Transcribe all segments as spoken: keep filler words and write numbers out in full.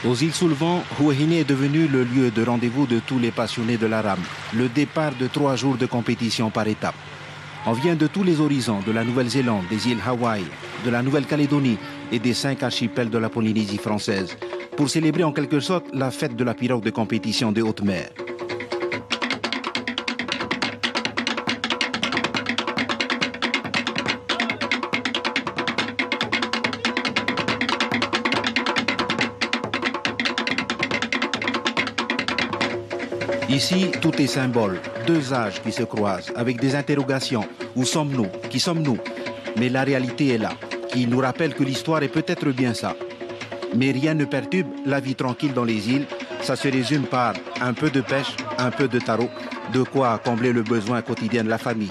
Aux îles sous le vent, Huahine est devenu le lieu de rendez-vous de tous les passionnés de la rame. Le départ de trois jours de compétition par étapes. On vient de tous les horizons, de la Nouvelle-Zélande, des îles Hawaï, de la Nouvelle-Calédonie et des cinq archipels de la Polynésie française, pour célébrer en quelque sorte la fête de la pirogue de compétition de haute mer. Ici, tout est symbole, deux âges qui se croisent, avec des interrogations. Où sommes-nous? Qui sommes-nous? Mais la réalité est là, qui nous rappelle que l'histoire est peut-être bien ça. Mais rien ne perturbe la vie tranquille dans les îles. Ça se résume par un peu de pêche, un peu de tarot, de quoi combler le besoin quotidien de la famille.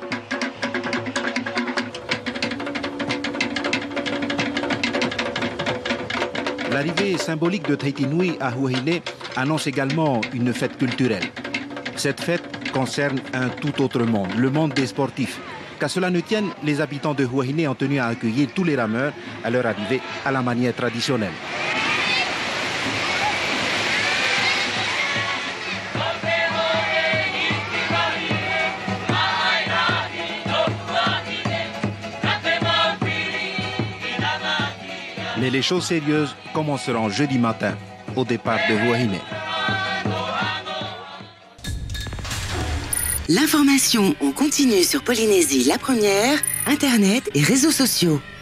L'arrivée symbolique de Tahiti Nui à Huahine annonce également une fête culturelle. Cette fête concerne un tout autre monde, le monde des sportifs. Qu'à cela ne tienne, les habitants de Huahine ont tenu à accueillir tous les rameurs à leur arrivée à la manière traditionnelle. Mais les choses sérieuses commenceront jeudi matin, au départ de Huahine. L'information en continu sur Polynésie la première, Internet et réseaux sociaux.